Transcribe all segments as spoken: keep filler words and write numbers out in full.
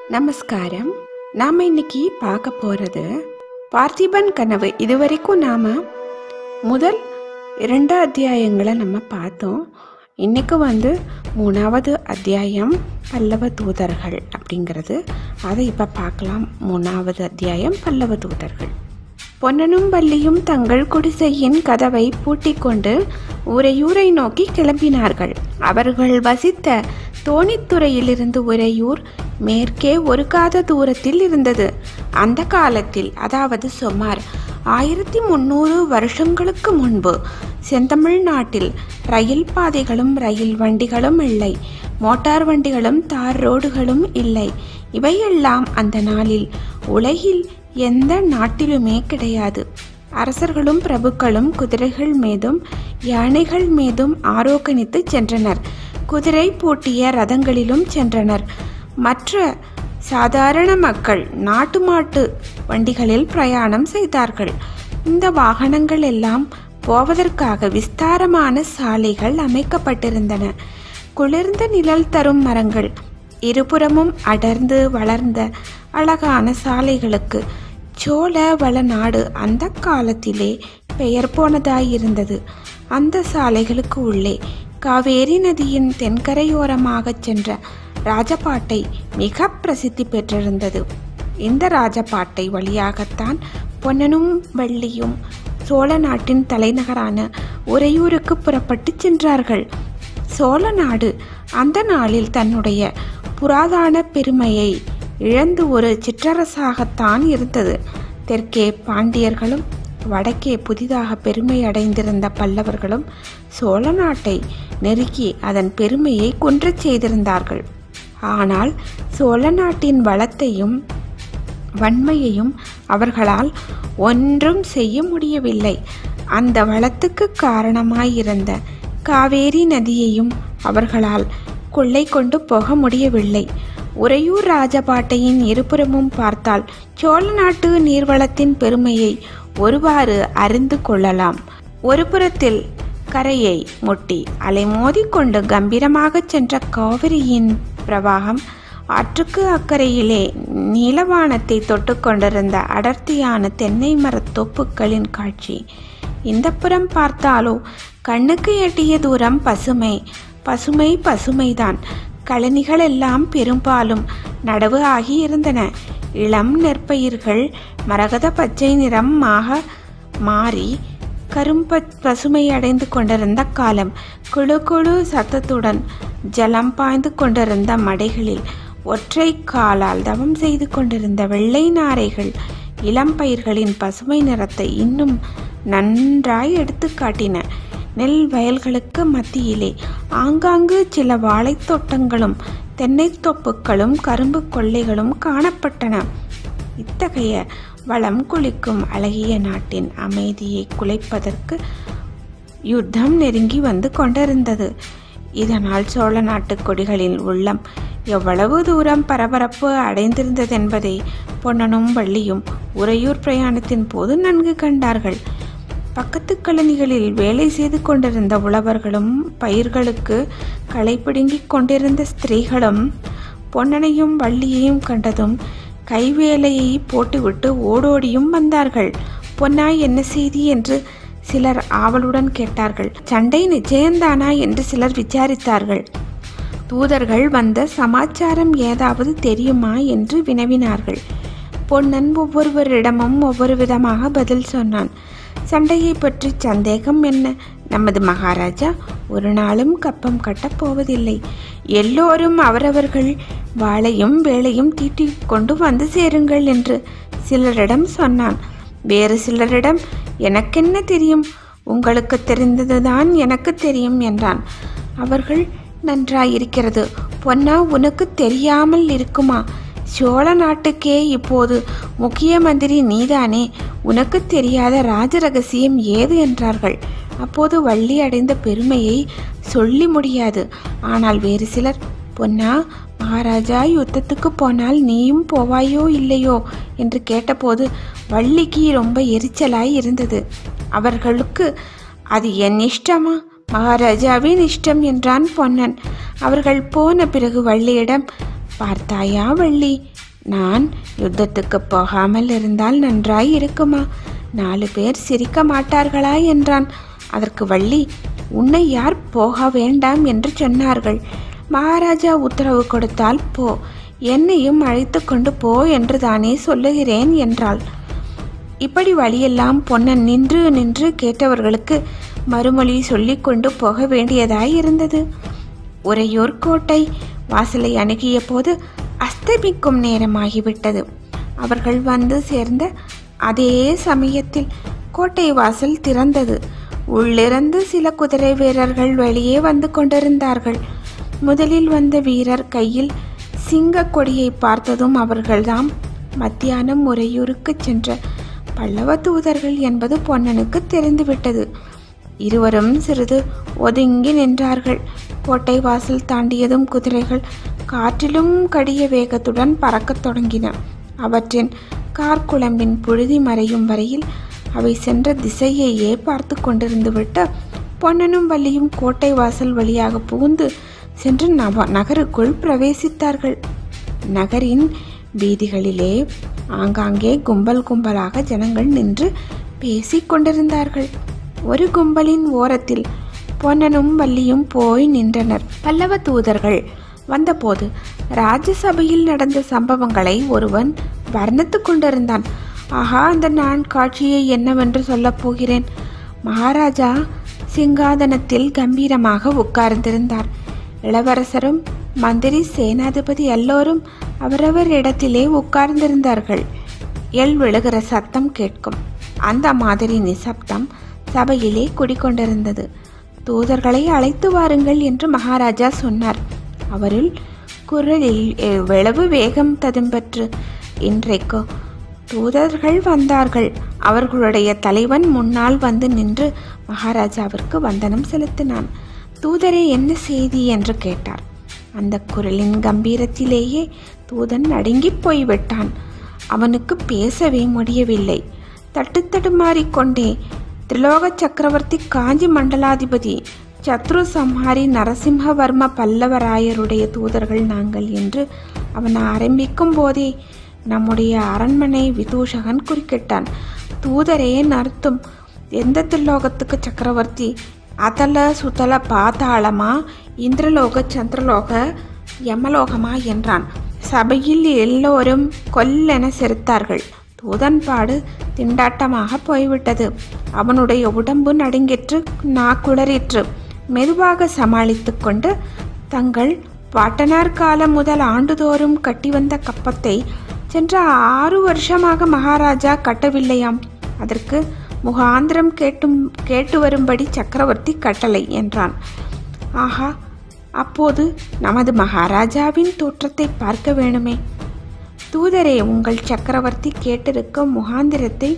நமஸ்காரம். நாம் இன்னைக்கு பார்க்க போகிறது பார்த்திபன் கனவு. இதுவரைக்கும் நாம் முதல் இரண்டு அத்தியாயங்களை நம்ம பார்த்தோம். இன்னைக்கு வந்து மூணாவது அத்தியாயம் பல்லவ தூதர்கள் அப்படிங்கிறது. அதை இப்போ பார்க்கலாம். மூணாவது அத்தியாயம் பல்லவ தூதர்கள். பொன்னனும் வள்ளியும் தங்கள் குடிசையின் கதவை பூட்டிக் கொண்டு உறையூரை நோக்கி கிளம்பினார்கள். அவர்கள் வசித்த தோணித்துறையிலிருந்து உறையூர் மேற்கே ஒரு காத தூரத்தில் இருந்தது. அந்த காலத்தில், அதாவது சுமார் ஆயிரத்தி முன்னூறு வருஷங்களுக்கு முன்பு, செந்தமிழ்நாட்டில் ரயில் பாதைகளும் ரயில் வண்டிகளும் இல்லை, மோட்டார் வண்டிகளும் தார் ரோடுகளும் இல்லை. இவையெல்லாம் அந்த நாளில் உலகில் எந்த நாட்டிலுமே கிடையாது. அரசர்களும் பிரபுக்களும் குதிரைகள் மீதும் யானைகள் மீதும் ஆரோகணித்து சென்றனர். குதிரை பூட்டிய ரதங்களிலும் சென்றனர். மற்ற சாதாரண மக்கள் நாட்டு மாட்டு வண்டிகளில் பிரயாணம் செய்தார்கள். இந்த வாகனங்கள் எல்லாம் போவதற்காக விஸ்தாரமான சாலைகள் அமைக்கப்பட்டிருந்தன. குளிர்ந்த நிழல் தரும் மரங்கள் இருபுறமும் அடர்ந்து வளர்ந்த அழகான சாலைகளுக்கு சோழ வளநாடு அந்த காலத்திலே பெயர் போனதாயிருந்தது. அந்த சாலைகளுக்கு உள்ளே காவேரி நதியின் தென்கரையோரமாக சென்ற ராஜபாட்டை மிக பிரசித்தி பெற்றிருந்தது. இந்த ராஜபாட்டை வழியாகத்தான் பொன்னனும் வள்ளியும் சோழ நாட்டின் தலைநகரான உறையூருக்கு புறப்பட்டு சென்றார்கள். சோழ நாடு அந்த நாளில் தன்னுடைய புராதன பெருமையை இழந்து ஒரு சிற்றரசாகத்தான் இருந்தது. தெற்கே பாண்டியர்களும் வடக்கே புதிதாக பெருமை அடைந்திருந்த பல்லவர்களும் சோழ நாட்டை நெருக்கி அதன் பெருமையை குன்றச் செய்திருந்தார்கள். ஆனால் சோழ நாட்டின் வளத்தையும் வன்மையையும் அவர்களால் ஒன்றும் செய்ய முடியவில்லை. அந்த வளத்துக்கு காரணமாயிருந்த காவேரி நதியையும் அவர்களால் கொள்ளை கொண்டு போக முடியவில்லை. உறையூர் ராஜபாட்டையின் இருபுறமும் பார்த்தால் சோழ நாட்டு நீர்வளத்தின் பெருமையை ஒருவாறு அறிந்து கொள்ளலாம். ஒரு புறத்தில் கரையை முட்டி அலைமோதி கொண்டு கம்பீரமாக சென்ற காவிரியின் பிரவாகம், ஆற்றுக்கு அக்கறையிலே நீலவானத்தை தொட்டு கொண்டிருந்த அடர்த்தியான தென்னை மரத் தோப்புக்களின் காட்சி. இந்த புறம் பார்த்தாலோ கண்ணுக்கு எட்டிய தூரம் பசுமை பசுமை பசுமைதான். கழனிகள் எல்லாம் பெரும்பாலும் நடவு ஆகி இருந்தன. இளம் நெற்பயிர்கள் மரகத பச்சை நிறமாக மாறி கரும்ப பசுமை அடைந்து கொண்டிருந்த காலம். குழு குழு சத்தத்துடன் ஜலம் பாய்ந்து கொண்டிருந்த மடைகளில் ஒற்றை காலால் தவம் செய்து கொண்டிருந்த வெள்ளை நாரைகள் இளம் பயிர்களின் பசுமை நிறத்தை இன்னும் நன்றாய் எடுத்து காட்டின. நெல் வயல்களுக்கு மத்தியிலே ஆங்காங்கு சில வாழைத்தோட்டங்களும் தென்னை தோப்புக்களும் கரும்பு கொள்ளைகளும் காணப்பட்டன. இத்தகைய வளம் குளிக்கும் அழகிய நாட்டின் அமைதியை குலைப்பதற்கு யுத்தம் நெருங்கி வந்து கொண்டிருந்தது. இதனால் சோழ நாட்டு கொடிகளின் உள்ளம் எவ்வளவு தூரம் பரபரப்பு அடைந்திருந்ததென்பதை பொன்னனும் வள்ளியும் உறையூர் பிரயாணத்தின் போது நன்கு கண்டார்கள். பக்கத்து கழனிகளில் வேலை செய்து கொண்டிருந்த உழவர்களும் பயிர்களுக்கு களை பிடுங்கிக் கொண்டிருந்த ஸ்திரீகளும் பொன்னனையும் வள்ளியையும் கண்டதும் கைவேலையை போட்டுவிட்டு ஓடோடியும் வந்தார்கள். பொன்னா, என்ன செய்தி என்று சிலர் ஆவலுடன் கேட்டார்கள். சண்டை நிச்சயந்தானா என்று சிலர் விசாரித்தார்கள். தூதர்கள் வந்த சமாச்சாரம் ஏதாவது தெரியுமா என்று வினவினார்கள். பொன்னன் ஒவ்வொருவரிடமும் ஒவ்வொரு விதமாக பதில் சொன்னான். சண்டையை பற்றி சந்தேகம் என்ன? நமது மகாராஜா ஒரு நாளும் கப்பம் கட்டப் போவதில்லை. எல்லோரும் அவரவர்கள் வாளையும் வேலையும் தீட்டி கொண்டு வந்து சேருங்கள் என்று சிலரிடம் சொன்னான். வேறு சிலரிடம் எனக்கென்ன தெரியும், உங்களுக்கு தெரிந்ததுதான் எனக்கு தெரியும் என்றான். அவர்கள் நன்றாயிருக்கிறது. பொன்னா, உனக்கு தெரியாமல் இருக்குமா? சோழ நாட்டுக்கே இப்போது முக்கிய மந்திரி நீதானே. உனக்கு தெரியாத ராஜ ரகசியம் ஏது என்றார்கள். அப்போது வள்ளி அடைந்த பெருமையை சொல்லி முடியாது. ஆனால் வேறு சிலர், பொன்னா, மகாராஜா யுத்தத்துக்கு போனால் நீயும் போவாயோ இல்லையோ என்று கேட்டபோது வள்ளிக்கு ரொம்ப எரிச்சலாய் இருந்தது. அவர்களுக்கு அது என் இஷ்டமா, மகாராஜாவின் இஷ்டம் என்றான் பொன்னன். அவர்கள் போன பிறகு வள்ளியிடம், பார்த்தாயா வள்ளி, நான் யுத்தத்துக்கு போகாமல் இருந்தால் நன்றாய் இருக்குமா? நாலு பேர் சிரிக்க மாட்டார்களா என்றான். அதற்கு வள்ளி, உன்னை யார் போக வேண்டாம் என்று சொன்னார்கள்? மகாராஜா உத்தரவு கொடுத்தால் போ, என்னையும் அழைத்து கொண்டு போ என்று தானே சொல்லுகிறேன் என்றாள். இப்படி வழியெல்லாம் பொன்னன் நின்று நின்று கேட்டவர்களுக்கு மறுமொழி சொல்லி கொண்டு போக வேண்டியதாய் இருந்தது. உறையூர் கோட்டை வாசலை அணுகிய போது அஸ்தமிக்கும் நேரமாகிவிட்டது. அவர்கள் வந்து சேர்ந்த அதே சமயத்தில் கோட்டை வாசல் திறந்தது. உள்ளிருந்து சில குதிரை வீரர்கள் வெளியே வந்து கொண்டிருந்தார்கள். முதலில் வந்த வீரர் கையில் சிங்க கொடியை பார்த்ததும் அவர்கள்தாம் மத்தியானம் உறையூருக்கு சென்ற பல்லவ தூதர்கள் என்பது பொன்னனுக்கு தெரிந்துவிட்டது. இருவரும் சிறிது ஒதுங்கி நின்றார்கள். கோட்டை வாசல் தாண்டியதும் குதிரைகள் காற்றிலும் கடிய வேகத்துடன் பறக்கத் தொடங்கின. அவற்றின் கார்குழம்பின் புழுதி மறையும் வரையில் அவை சென்ற திசையையே பார்த்து கொண்டிருந்து விட்டு பொன்னனும் வள்ளியும் கோட்டை வாசல் வழியாக புகுந்து சென்று நவ நகருக்குள் பிரவேசித்தார்கள். நகரின் வீதிகளிலே ஆங்காங்கே கும்பல் கும்பலாக ஜனங்கள் நின்று பேசிக் கொண்டிருந்தார்கள். ஒரு கும்பலின் ஓரத்தில் பொன்னனும் வள்ளியும் போய் நின்றனர். பல்லவ தூதர்கள் வந்தபோது ராஜசபையில் நடந்த சம்பவங்களை ஒருவன் வர்ணித்து கொண்டிருந்தான். ஆஹா, அந்த நான் காட்சியை என்னவென்று சொல்லப் போகிறேன். மகாராஜா சிங்காதனத்தில் கம்பீரமாக உட்கார்ந்திருந்தார். இளவரசரும் மந்திரி சேனாதிபதி எல்லோரும் அவரவர் இடத்திலே உட்கார்ந்திருந்தார்கள். எள் விழுகிற சத்தம் கேட்கும். அந்த மாதிரி நிசப்தம் சபையிலே குடிக்கொண்டிருந்தது. தூதர்களை அழைத்து வாருங்கள் என்று மகாராஜா சொன்னார். அவருள் குரலில் எவ்வளவு வேகம் ததும்பற்று! இன்றைக்கு தூதர்கள் வந்தார்கள். அவர்களுடைய தலைவன் முன்னால் வந்து நின்று மகாராஜாவிற்கு வந்தனம் செலுத்தினான். தூதரே, என்ன செய்தி என்று கேட்டார். அந்த குரலின் கம்பீரத்திலேயே தூதன் நடுங்கி போய்விட்டான். அவனுக்கு பேசவே முடியவில்லை. தட்டு தடுமாறிக்கொண்டே, திரிலோக சக்கரவர்த்தி காஞ்சி மண்டலாதிபதி சத்ரு சம்ஹாரி நரசிம்ஹவர்ம பல்லவராயருடைய தூதர்கள் நாங்கள் என்று அவன் ஆரம்பிக்கும் போதே நம்முடைய அரண்மனை விதூஷகன் குறுக்கிட்டான். தூதரேன் அர்த்தம்? எந்த திரிலோகத்துக்கு சக்கரவர்த்தி? அதல சுதல பாதாளமா, இந்திரலோக சந்திரலோக யமலோகமா என்றான். சபையில் எல்லோரும் கொல்லென சிரித்தார்கள். தூதன்பாடு திண்டாட்டமாக போய்விட்டது. அவனுடைய உடம்பு நடுங்கிற்று, நாக்குளறிற்று. மெதுவாக சமாளித்து கொண்டு, தங்கள் பாட்டனார் காலம் முதல் ஆண்டுதோறும் கட்டி வந்த கப்பத்தை சென்ற ஆறு வருஷமாக மகாராஜா கட்டவில்லையாம். அதற்கு முகாந்திரம் கேட்டும் கேட்டு வரும்படி சக்கரவர்த்தி கட்டளை என்றான். ஆஹா, அப்போது நமது மகாராஜாவின் தோற்றத்தை பார்க்க வேணுமே. தூதரே, உங்கள் சக்கரவர்த்தி கேட்டிருக்கும் முகாந்திரத்தை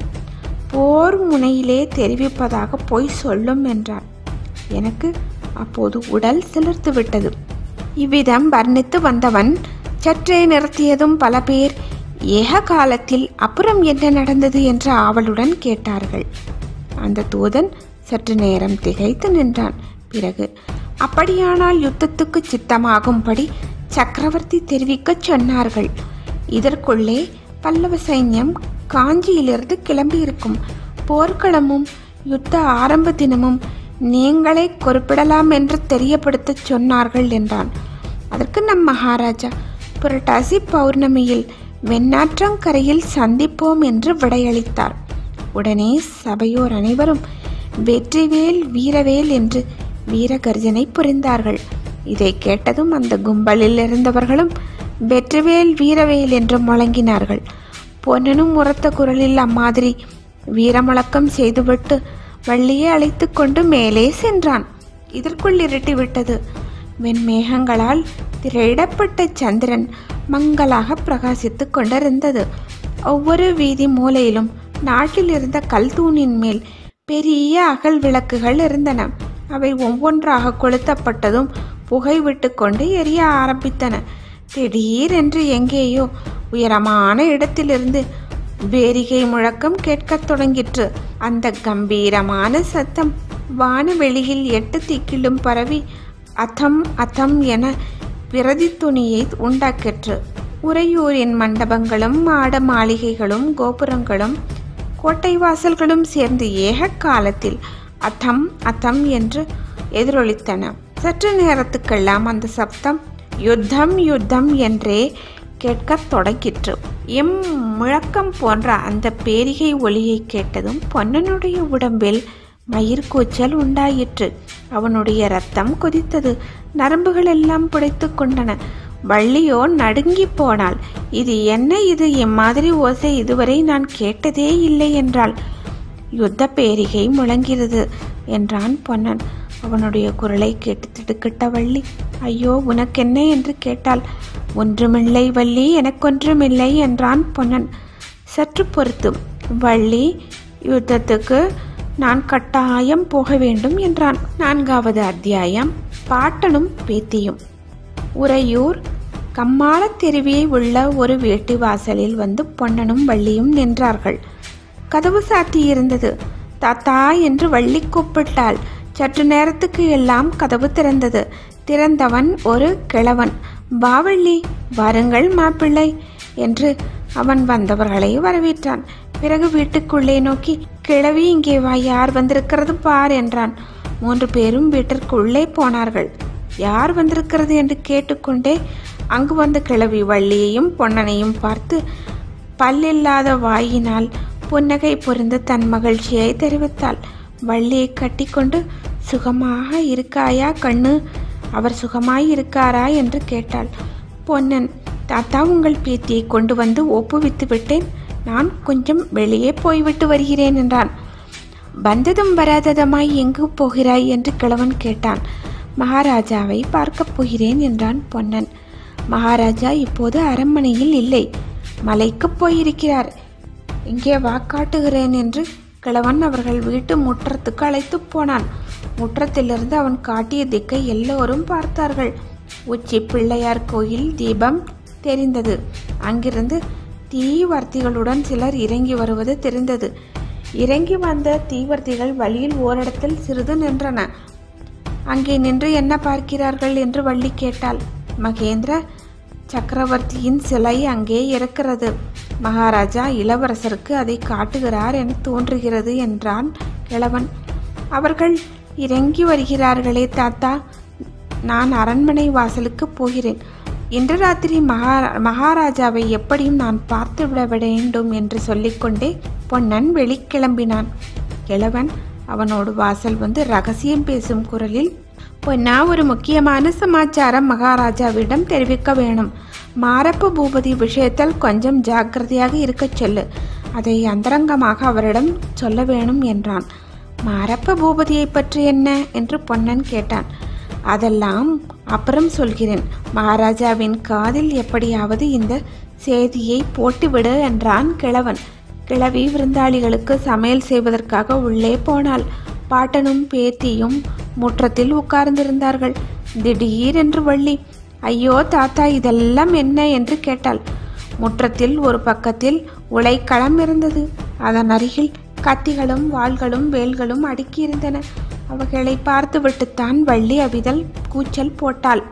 போர் முனையிலே தெரிவிப்பதாக போய் சொல்லும் என்றார். எனக்கு அப்போது உடல் சிலிர்த்து விட்டது. இவ்விதம் வர்ணித்து வந்தவன் சற்றே நிறுத்தியதும் பல பேர் ஏக காலத்தில் அப்புறம் என்ன நடந்தது என்ற ஆவலுடன் கேட்டார்கள். அந்த தூதன் சற்று நேரம் திகைத்து நின்றான். பிறகு, அப்படியானால் யுத்தத்துக்கு சித்தமாகும்படி சக்கரவர்த்தி தெரிவிக்க சொன்னார்கள். இதற்குள்ளே பல்லவ சைன்யம் காஞ்சியிலிருந்து கிளம்பியிருக்கும். போர்க்களமும் யுத்த ஆரம்ப தினமும் நீங்களே குறிப்பிடலாம் என்று தெரியப்படுத்த சொன்னார்கள் என்றான். அதற்கு நம் மகாராஜா, புரட்டாசி பௌர்ணமியில் வெண்ணாற்றங்கரையில் சந்திப்போம் என்று விடையளித்தார். உடனே சபையோர் அனைவரும் வெற்றிவேல் வீரவேல் என்று வீரகர்ஜனை புரிந்தார்கள். இதை கேட்டதும் அந்த கும்பலில் இருந்தவர்களும் வெற்றிவேல் வீரவேல் என்று முழங்கினார்கள். பொன்னனும் உரத்த குரலில் அம்மாதிரி வீரமுழக்கம் செய்துவிட்டு வள்ளியை அழைத்து கொண்டு மேலே சென்றான். இதற்குள் இருட்டிவிட்டது. வெண்மேகங்களால் திரையிடப்பட்ட சந்திரன் மங்களாக பிரகாசித்து கொண்டிருந்தது. ஒவ்வொரு வீதி மூலையிலும் நாட்டில் இருந்த கல் தூணின் மேல் பெரிய அகல் விளக்குகள் இருந்தன. அவை ஒவ்வொன்றாக கொளுத்தப்பட்டதும் புகை விட்டு கொண்டு எரிய ஆரம்பித்தன. திடீரென்று எங்கேயோ உயரமான இடத்திலிருந்து வேரிகை முழக்கம் கேட்கத் தொடங்கிற்று. அந்த கம்பீரமான சத்தம் வானவெளியில் எட்டு திக்கிலும் பரவி அத்தம் அத்தம் என பிரதி துணியை உண்டாக்கிற்று. உறையூரின் மண்டபங்களும் மாட மாளிகைகளும் கோபுரங்களும் கோட்டை வாசல்களும் சேர்ந்து ஏக காலத்தில் அத்தம் அத்தம் என்று எதிரொலித்தன. சற்று நேரத்துக்கெல்லாம் அந்த சப்தம் யுத்தம் யுத்தம் என்றே கேட்கத் தொடங்கிற்று. எம் முழக்கம் போன்ற அந்த பேரிகை ஒலியை கேட்டதும் பொன்னனுடைய உடம்பில் மயிர்கூச்சல் உண்டாயிற்று. அவனுடைய ரத்தம் கொதித்தது. நரம்புகள் எல்லாம் புடைத்து கொண்டன. வள்ளியோ நடுங்கி போனாள். இது என்ன, இது எம்மாதிரி ஓசை இதுவரை நான் கேட்டதே இல்லை என்றாள். யுத்த பேரிகை முழங்கிறது என்றான் பொன்னன். அவனுடைய குரலை கேட்டு திடுக்கிட்ட வள்ளி, ஐயோ உனக்கென்ன என்று கேட்டாள். ஒன்றுமில்லை வள்ளி, எனக்கொன்றுமில்லை என்றான் பொன்னன். சற்று பொறுத்து, வள்ளி, யுத்தத்துக்கு நான் கட்டாயம் போக வேண்டும் என்றான். நான்காவது அத்தியாயம். பாட்டனும் பேத்தியும். உறையூர் கம்மாள தெருவியை உள்ள ஒரு வேட்டி வாசலில் வந்து பொன்னனும் வள்ளியும் நின்றார்கள். கதவு சாத்தியிருந்தது. தாத்தா என்று வள்ளி கூப்பிட்டாள். சற்று நேரத்துக்கு எல்லாம் கதவு திறந்தது. திறந்தவன் ஒரு கிழவன். பாவள்ளி, வாருங்கள் மாப்பிள்ளை என்று அவன் வந்தவர்களை வரவேற்றான். பிறகு வீட்டுக்குள்ளே நோக்கி, கிழவி இங்கே வா, யார் வந்திருக்கிறது பார் என்றான். மூன்று பேரும் வீட்டிற்குள்ளே போனார்கள். யார் வந்திருக்கிறது என்று கேட்டுக்கொண்டே அங்கு வந்த கிழவி வள்ளியையும் பொன்னனையும் பார்த்து பல்லில்லாத வாயினால் புன்னகை பொருந்து தன் மகிழ்ச்சியை தெரிவித்தாள். வள்ளியை கட்டிக்கொண்டு, சுகமாக இருக்காயா கண்ணு, அவர் சுகமாய் இருக்காரா என்று கேட்டாள். பொன்னன், தாத்தா உங்கள் பேத்தியை கொண்டு வந்து ஒப்புவித்து விட்டேன், நான் கொஞ்சம் வெளியே போய்விட்டு வருகிறேன் என்றான். வந்ததும் வராததுமாய் எங்கு போகிறாய் என்று கிழவன் கேட்டான். மகாராஜாவை பார்க்கப் போகிறேன் என்றான் பொன்னன். மகாராஜா இப்போது அரண்மனையில் இல்லை, மலைக்கு போயிருக்கிறார். இங்கே வாக்காட்டுகிறேன் என்று கிழவன் அவர்கள் வீட்டு முற்றத்துக்கு அழைத்து போனான். முற்றத்திலிருந்து அவன் காட்டிய திக்கை எல்லோரும் பார்த்தார்கள். உச்சி பிள்ளையார் கோயில் தீபம் தெரிந்தது. அங்கிருந்து தீவர்த்திகளுடன் சிலர் இறங்கி வருவது தெரிந்தது. இறங்கி வந்த தீவர்த்திகள் வழியில் ஓரிடத்தில் சிறிது நின்றன. அங்கே நின்று என்ன பார்க்கிறார்கள் என்று வள்ளி கேட்டாள். மகேந்திர சக்கரவர்த்தியின் சிலை அங்கே இருக்கிறது. மகாராஜா இளவரசருக்கு அதை காட்டுகிறார் என தோன்றுகிறது என்றான் கிழவன். அவர்கள் இறங்கி வருகிறார்களே தாத்தா, நான் அரண்மனை வாசலுக்கு போகிறேன். இன்று ராத்திரி மகா மகாராஜாவை எப்படியும் நான் பார்த்து விட வேண்டும் என்று சொல்லிக்கொண்டே பொன்னன் வெளிக்கிளம்பினான். கிழவன் அவனோடு வாசல் வந்து ரகசியம் பேசும் குரலில், பொன்னா, ஒரு முக்கியமான சமாச்சாரம் மகாராஜாவிடம் தெரிவிக்க வேணும். மாரப்ப பூபதி விஷயத்தில் கொஞ்சம் ஜாக்கிரதையாக இருக்க சொல்லு. அதை அந்தரங்கமாக அவரிடம் சொல்ல வேணும் என்றான். மாரப்ப பூபதியை பற்றி என்ன என்று பொன்னன் கேட்டான். அதெல்லாம் அப்புறம் சொல்கிறேன். மகாராஜாவின் காதில் எப்படியாவது இந்த செய்தியை போட்டுவிடு என்றான் கிழவன். கிழவி விருந்தாளிகளுக்கு சமையல் செய்வதற்காக உள்ளே போனாள். பாட்டனும் பேத்தியும் முற்றத்தில் உட்கார்ந்திருந்தார்கள். திடீரென்று வள்ளி, ஐயோ தாத்தா, இதெல்லாம் என்ன என்று கேட்டாள். முற்றத்தில் ஒரு பக்கத்தில் உலைக்களம் இருந்தது. அதன் அருகில் கத்திகளும் வாள்களும் வேல்களும் அடுக்கியிருந்தன. அவைகளை பார்த்துவிட்டுத்தான் வள்ளி அவிதல் கூச்சல் போட்டாள்.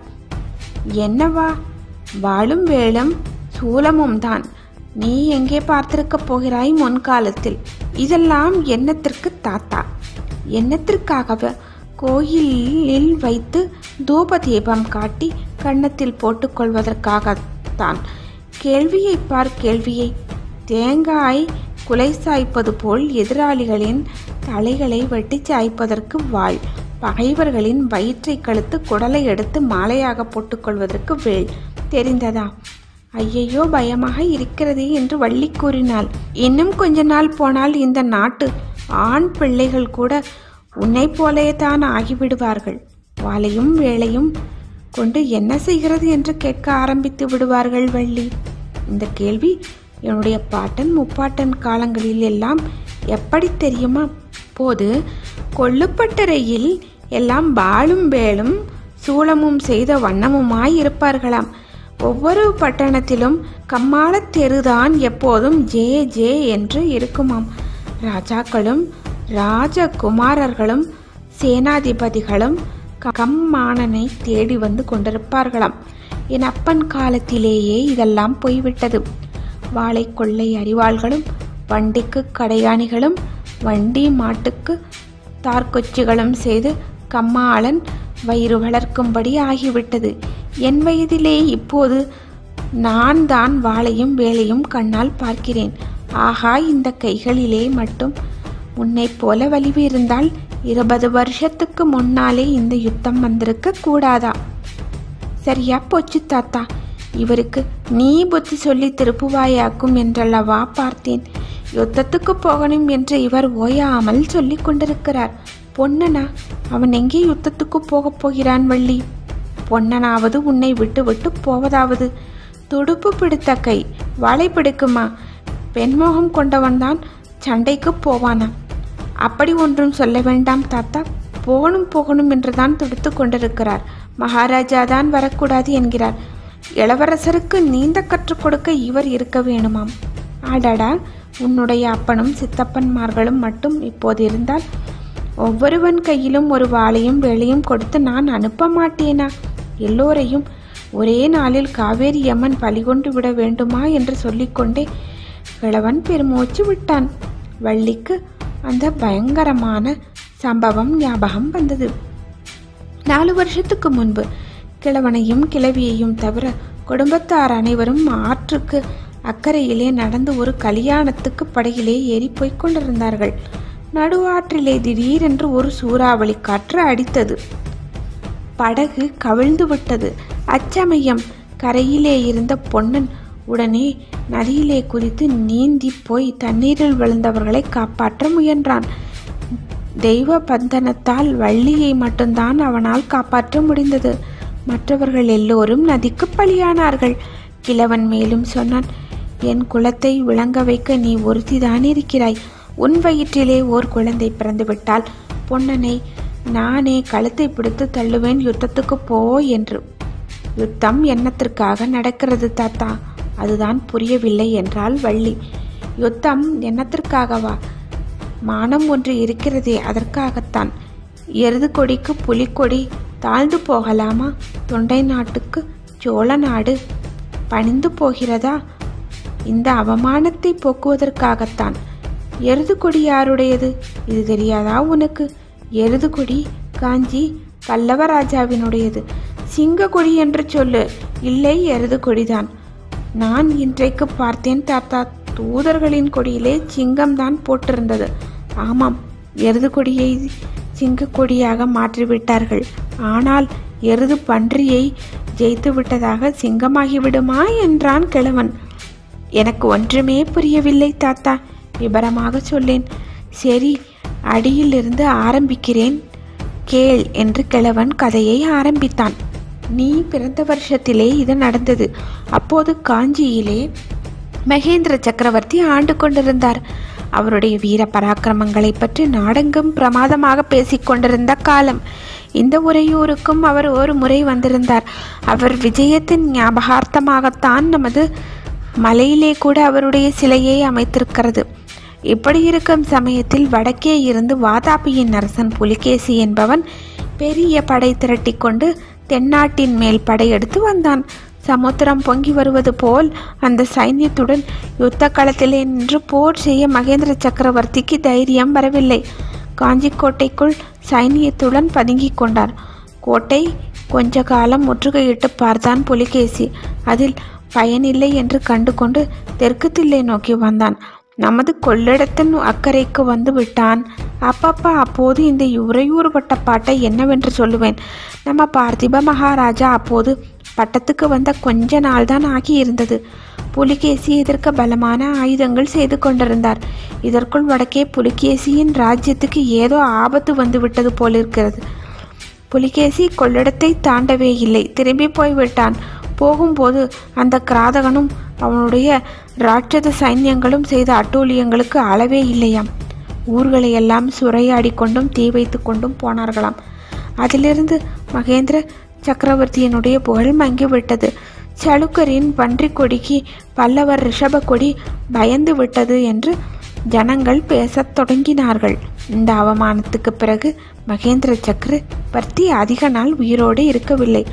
என்னவா, வாளும் வேலும் சூலமும் தான். நீ எங்கே பார்த்திருக்க போகிறாய் முன்காலத்தில்? இதெல்லாம் என்னத்திற்கு தாத்தா? என்னத்திற்காக? கோயிலில் வைத்து தூப தீபம் காட்டி கன்னத்தில் போட்டுக்கொள்வதற்காகத்தான். கேள்வியை பார், கேள்வியை. தேங்காய் குலை சாய்ப்பது போல் எதிராளிகளின் தலைகளை வெட்டி சாய்ப்பதற்கு வாள், பகைவர்களின் வயிற்றை கழுத்து குடலை எடுத்து மாலையாக போட்டுக்கொள்வதற்கு வேல். தெரிந்ததா? ஐயையோ, பயமாக இருக்கிறதே என்று வள்ளி கூறினாள். இன்னும் கொஞ்ச நாள் போனால் இந்த நாட்டு ஆண் பிள்ளைகள் கூட உன்னை போலே தான் ஆகிவிடுவார்கள். வாளையும் வேளையும் கொண்டு என்ன செய்கிறது என்று கேட்க ஆரம்பித்து விடுவார்கள் வள்ளி. இந்த கேள்வி என்னுடைய பாட்டன் முப்பாட்டன் காலங்களில் எல்லாம் எப்படி தெரியுமா? போது கொள்ளுப்பட்டறையில் எல்லாம் வாளும் வேலும் சூளமும் செய்த வண்ணமுமாய் இருப்பார்களாம். ஒவ்வொரு பட்டணத்திலும் கம்மாளத் தெருதான் எப்போதும் ஜே ஜே என்று இருக்குமாம். ராஜாக்களும் ராஜகுமாரர்களும் சேனாதிபதிகளும் கம்மானனை தேடி வந்து கொண்டிருப்பார்களாம். என் அப்பன் காலத்திலேயே இதெல்லாம் போய்விட்டது. வாழை கொள்ளை அரிவாள்களும் வண்டிக்கு கடையாணிகளும் வண்டி மாட்டுக்கு தார்கொச்சிகளும் செய்து கம்மாளன் வயிறு வளர்க்கும்படி ஆகிவிட்டது. என் வயதிலே இப்போது நான் தான் வாளையும் வேலையும் கண்ணால் பார்க்கிறேன். ஆகா, இந்த கைகளிலே மட்டும் உன்னை போல வலிவு இருந்தால் இருபது வருஷத்துக்கு முன்னாலே இந்த யுத்தம் வந்திருக்க கூடாதா? சரியா போச்சு தாத்தா. இவருக்கு நீ புத்தி சொல்லி திருப்புவாயாக்கும் என்றல்லவா பார்த்தேன். யுத்தத்துக்கு போகணும் என்று இவர் ஓயாமல் சொல்லி கொண்டிருக்கிறார். பொன்னனா, அவன் எங்கே யுத்தத்துக்கு போகப் போகிறான் வள்ளி? பொன்னனாவது உன்னை விட்டு விட்டு போவதாவது? துடுப்பு பிடித்த கை வாளை பிடிக்குமா? பெண்மோகம் கொண்டவன்தான் சண்டைக்கு போவானா? அப்படி ஒன்றும் சொல்ல வேண்டாம் தாத்தா. போகணும் போகணும் என்றுதான் துடித்து கொண்டிருக்கிறார். மகாராஜா தான் வரக்கூடாது என்கிறார். இளவரசருக்கு நீந்த கற்றுக் கொடுக்க இவர் இருக்க வேணுமாம். ஆடாடா, உன்னுடைய அப்பனும் சித்தப்பன்மார்களும் மட்டும் இப்போது இருந்தால் ஒவ்வொருவன் கையிலும் ஒரு வாளையும் வேலையும் கொடுத்து நான் அனுப்ப மாட்டேனா? எல்லோரையும் ஒரே நாளில் காவேரி அம்மன் பலிகொண்டு விட வேண்டுமா என்று சொல்லிக்கொண்டே கிழவன் பெருமூச்சு விட்டான். வள்ளிக்கு அந்த பயங்கரமான சம்பவம் ஞாபகம் வந்தது. நாலு வருஷத்துக்கு முன்பு கிழவனையும் கிழவியையும் தவிர குடும்பத்தார் அனைவரும் ஆற்றுக்கு அக்கறையிலே நடந்து ஒரு கல்யாணத்துக்கு படகிலே ஏறி போய்க் கொண்டிருந்தார்கள். நடுவாற்றிலே திடீரென்று ஒரு சூறாவளி காற்று அடித்தது. படகு கவிழ்ந்து விட்டது. அச்சமயம் கரையிலே இருந்த பொன்னன் உடனே நதியிலே குதித்து நீந்தி போய் தண்ணீரில் விழுந்தவர்களை காப்பாற்ற முயன்றான். தெய்வ பந்தனத்தால் வள்ளியை மட்டும்தான் அவனால் காப்பாற்ற முடிந்தது. மற்றவர்கள் எல்லோரும் நதிக்கு பலியானார்கள். கிழவன் மேலும் சொன்னான், என் குலத்தை விளங்க வைக்க நீ ஒருத்திதான் இருக்கிறாய். உன் வயிற்றிலே ஓர் குழந்தை பிறந்துவிட்டால் பொன்னனை நானே கழுத்தை பிடித்து தள்ளுவேன் யுத்தத்துக்கு போ என்று. யுத்தம் என்னத்திற்காக நடக்கிறது தாத்தா? அதுதான் புரியவில்லை என்றாள் வள்ளி. யுத்தம் என்னத்திற்காகவா? மானம் ஒன்று இருக்கிறதே, அதற்காகத்தான். எருது கொடிக்கு புலிக்கொடி தாழ்ந்து போகலாமா? தொண்டை நாட்டுக்கு சோழ நாடு பணிந்து போகிறதா? இந்த அவமானத்தை போக்குவதற்காகத்தான். எருது கொடி யாருடையது? இது தெரியாதா உனக்கு? எருது கொடி காஞ்சி பல்லவராஜாவினுடையது. சிங்க கொடி என்று சொல்லு. இல்லை, எருது கொடிதான். நான் இன்றைக்கு பார்த்தேன் தாத்தா, தூதர்களின் கொடியிலே சிங்கம்தான் போட்டிருந்தது. ஆமாம், எருது கொடியை சிங்க கொடியாக மாற்றிவிட்டார்கள். ஆனால் எருது பன்றியை ஜெயித்து விட்டதாக சிங்கமாகிவிடுமா என்றான் கிழவன். எனக்கு ஒன்றுமே புரியவில்லை தாத்தா, விபரமாக சொல்லேன். சரி, அடியிலிருந்து ஆரம்பிக்கிறேன் கேள் என்று கிழவன் கதையை ஆரம்பித்தான். நீ பிறந்த வருஷத்திலே இது நடந்தது. அப்போது காஞ்சியிலே மகேந்திர சக்கரவர்த்தி ஆண்டு கொண்டிருந்தார். அவருடைய வீர பராக்கிரமங்களை பற்றி நாடெங்கும் பிரமாதமாக பேசிக்கொண்டிருந்த காலம். இந்த உறையூருக்கும் அவர் ஒரு முறை வந்திருந்தார். அவர் விஜயத்தின் ஞாபகார்த்தமாகத்தான் நமது மலையிலே கூட அவருடைய சிலையை அமைத்திருக்கிறது. இப்படி இருக்கும் சமயத்தில் வடக்கே இருந்து வாதாபியின் அரசன் புலிகேசி என்பவன் பெரிய படை திரட்டி கொண்டு தென்னாட்டின் மேல் படையெடுத்து வந்தான். சமுத்திரம் பொங்கி வருவது போல் அந்த சைன்யத்துடன் யுத்த களத்திலே நின்று போர் செய்ய மகேந்திர சக்கரவர்த்திக்கு தைரியம் வரவில்லை. காஞ்சி கோட்டைக்குள் சைன்யத்துடன் பதுங்கிக் கொண்டார். கோட்டை கொஞ்ச காலம் முற்றுகையிட்டு பார்த்தான் புலிகேசி. அதில் பயனில்லை என்று கண்டு கொண்டு தெற்கு தில்லை நோக்கி வந்தான். நமது கொள்ளிடத்தின் அக்கறைக்கு வந்து விட்டான். அப்பப்பா, அப்போது இந்த உறையூர் பட்ட பாட்டை என்னவென்று சொல்லுவேன். நம்ம பார்த்திப மகாராஜா அப்போது பட்டத்துக்கு வந்த கொஞ்ச நாள் தான் ஆகி இருந்தது. புலிகேசி எதிர்க்க பலமான ஆயுதங்கள் செய்து கொண்டிருந்தார். இதற்குள் வடக்கே புலிகேசியின் ராஜ்யத்துக்கு ஏதோ ஆபத்து வந்து விட்டது போலிருக்கிறது. புலிகேசி கொள்ளிடத்தை தாண்டவே இல்லை, திரும்பி போய்விட்டான். போகும்போது அந்த கிராதகனும் அவனுடைய ராட்சத சைன்யங்களும் செய்த அட்டூழியங்களுக்கு அளவே இல்லையாம். ஊர்களையெல்லாம் சூறையாடி கொண்டும் தீ வைத்து கொண்டும் போனார்களாம். அதிலிருந்து மகேந்திர சக்கரவர்த்தியினுடைய புகழ் மங்கிவிட்டது. சளுக்கரின் பன்றிக் கொடிக்கு பல்லவர் ரிஷப கொடி பயந்து விட்டது என்று ஜனங்கள் பேசத் தொடங்கினார்கள். இந்த அவமானத்துக்கு பிறகு மகேந்திர சக்கரவர்த்தி அதிக நாள் உயிரோடு இருக்கவில்லை.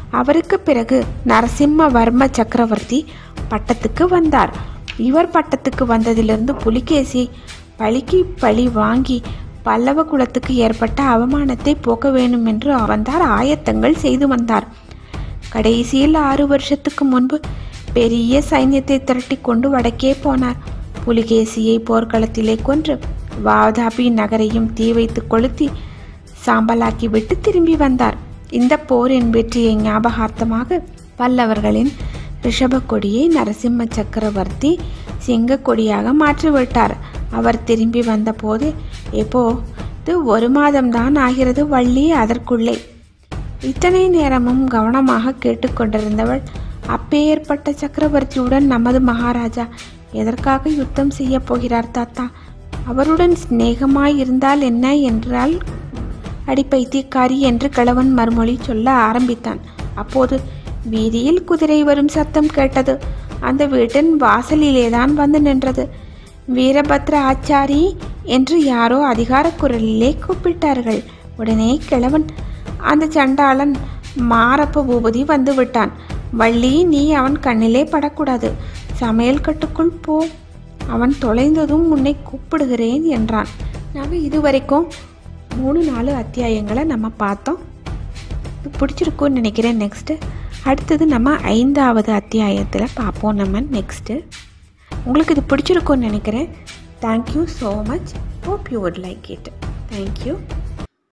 அவருக்கு பிறகு நரசிம்மவர்ம சக்கரவர்த்தி பட்டத்துக்கு வந்தார். இவர் பட்டத்துக்கு வந்ததிலிருந்து புலிகேசி பழிக்கு பழி வாங்கி பல்லவ குலத்துக்கு ஏற்பட்ட அவமானத்தை போக்க வேண்டும் என்று வந்தார் ஆயத்தங்கள் செய்து வந்தார். கடைசியில் ஆறு வருஷத்துக்கு முன்பு பெரிய சைன்யத்தை திரட்டி கொண்டு வடக்கே போனார். புலிகேசியை போர்க்களத்திலே கொன்று வாதாபி நகரையும் தீ வைத்து கொளுத்தி சாம்பலாக்கி விட்டு திரும்பி வந்தார். இந்த போரின் வெற்றியை ஞாபகார்த்தமாக பல்லவர்களின் ரிஷப கொடியை நரசிம்ம சக்கரவர்த்தி சிங்க கொடியாக மாற்றிவிட்டார். அவர் திரும்பி வந்தபோது எப்போ இது ஒரு மாதம்தான் ஆகிறது வள்ளி, அதற்குள்ளே. இத்தனை நேரமும் கவனமாக கேட்டுக்கொண்டிருந்தவள், அப்பேற்பட்ட சக்கரவர்த்தியுடன் நமது மகாராஜா எதற்காக யுத்தம் செய்ய போகிறார் தாத்தா? அவருடன் சிநேகமாய் இருந்தால் என்ன என்றால் அடிப்பைத்தியக்காரி என்று கிழவன் மறுமொழி சொல்ல ஆரம்பித்தான். அப்போது வீதியில் குதிரை வரும் சத்தம் கேட்டது. அந்த வீட்டின் வாசலிலேதான் வந்து நின்றது. வீரபத்ர ஆச்சாரி என்று யாரோ அதிகார குரலிலே கூப்பிட்டார்கள். உடனே கிழவன், அந்த சண்டாளன் மாரப்ப பூபதி வந்து விட்டான். வள்ளி, நீ அவன் கண்ணிலே படக்கூடாது, சமையல் கட்டுக்குள் போ, அவன் தொலைந்ததும் உன்னை கூப்பிடுகிறேன் என்றான். நாங்கள் இதுவரைக்கும் மூணு நாலு அத்தியாயங்களை நம்ம பார்த்தோம். இது பிடிச்சிருக்கும்னு நினைக்கிறேன். நெக்ஸ்ட்டு அடுத்தது நம்ம ஐந்தாவது அத்தியாயத்தில் பார்ப்போம். நம்ம நெக்ஸ்ட்டு உங்களுக்கு இது பிடிச்சிருக்கும்னு நினைக்கிறேன். Thank you so much. Hope you would like it. Thank you.